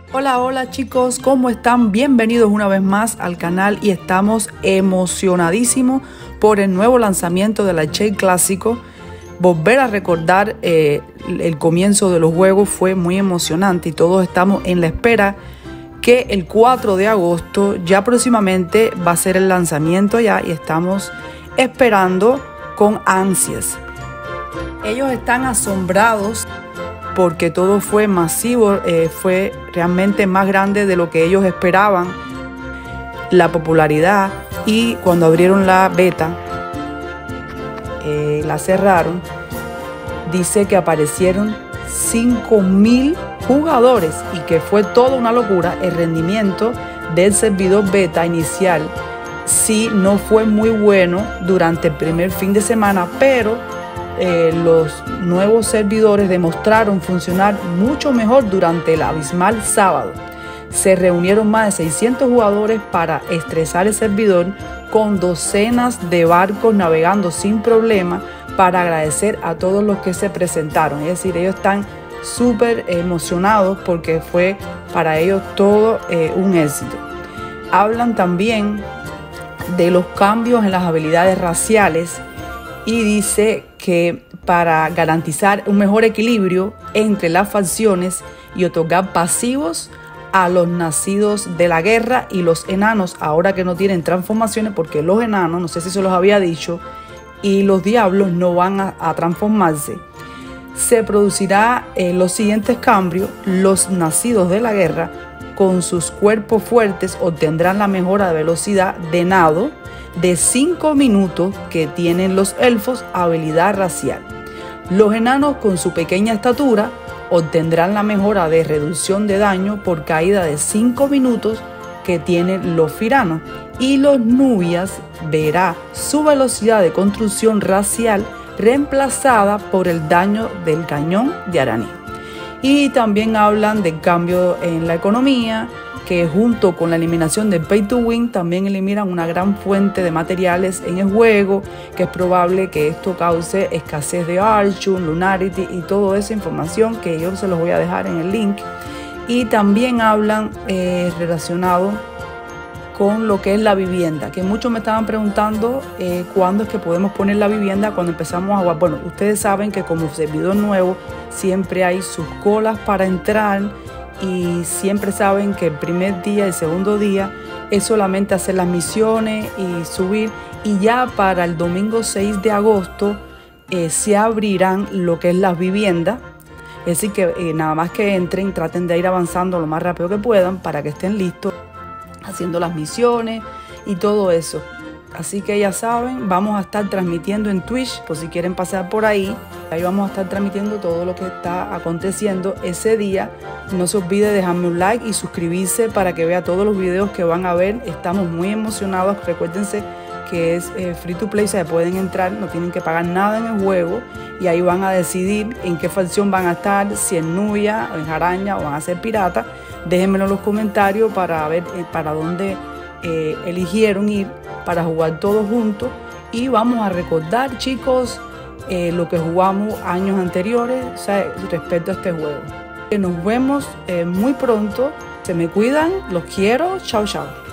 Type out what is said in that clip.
Hola, hola chicos, ¿cómo están? Bienvenidos una vez más al canal y estamos emocionadísimos por el nuevo lanzamiento del arcade clásico. Volver a recordar el comienzo de los juegos fue muy emocionante y todos estamos en la espera que el 4 de agosto ya próximamente va a ser el lanzamiento ya y estamos esperando con ansias. Ellos están asombrados porque todo fue masivo, fue realmente más grande de lo que ellos esperaban, la popularidad, y cuando abrieron la beta, la cerraron, dice que aparecieron 5.000 jugadores y que fue toda una locura. El rendimiento del servidor beta inicial sí no fue muy bueno durante el primer fin de semana, pero los nuevos servidores demostraron funcionar mucho mejor durante el abismal sábado. Se reunieron más de 600 jugadores para estresar el servidor con docenas de barcos navegando sin problema para agradecer a todos los que se presentaron. Es decir, ellos están súper emocionados porque fue para ellos todo un éxito. Hablan también de los cambios en las habilidades raciales y dice que para garantizar un mejor equilibrio entre las facciones y otorgar pasivos a los nacidos de la guerra y los enanos, ahora que no tienen transformaciones, porque los enanos, no sé si se los había dicho, y los diablos no van a transformarse, se producirá los siguientes cambios. Los nacidos de la guerra con sus cuerpos fuertes obtendrán la mejora de velocidad de nado de 5 minutos que tienen los elfos, habilidad racial. Los enanos con su pequeña estatura obtendrán la mejora de reducción de daño por caída de 5 minutos que tienen los firanos, y los nubias verá su velocidad de construcción racial reemplazada por el daño del cañón de Araní. Y también hablan del cambio en la economía, que junto con la eliminación del Pay to Win también eliminan una gran fuente de materiales en el juego, que es probable que esto cause escasez de Archon, Lunarity y toda esa información que yo se los voy a dejar en el link. Y también hablan relacionado con lo que es la vivienda, que muchos me estaban preguntando cuándo es que podemos poner la vivienda cuando empezamos a jugar. Bueno, ustedes saben que como servidor nuevo siempre hay sus colas para entrar, y siempre saben que el primer día y el segundo día es solamente hacer las misiones y subir, y ya para el domingo 6 de agosto se abrirán lo que es las viviendas. Es decir que nada más que entren, traten de ir avanzando lo más rápido que puedan para que estén listos haciendo las misiones y todo eso. Así que ya saben, vamos a estar transmitiendo en Twitch, por si quieren pasar por ahí. Ahí vamos a estar transmitiendo todo lo que está aconteciendo ese día. No se olvide dejarme un like y suscribirse para que vea todos los videos que van a ver. Estamos muy emocionados. Recuérdense que es free to play, se pueden entrar, no tienen que pagar nada en el juego, y ahí van a decidir en qué facción van a estar, si en nubia, en araña o van a ser pirata. Déjenmelo en los comentarios para ver para dónde eligieron ir para jugar todos juntos, y vamos a recordar, chicos, lo que jugamos años anteriores, o sea, respecto a este juego. Nos vemos muy pronto. Se me cuidan, los quiero, chao chao.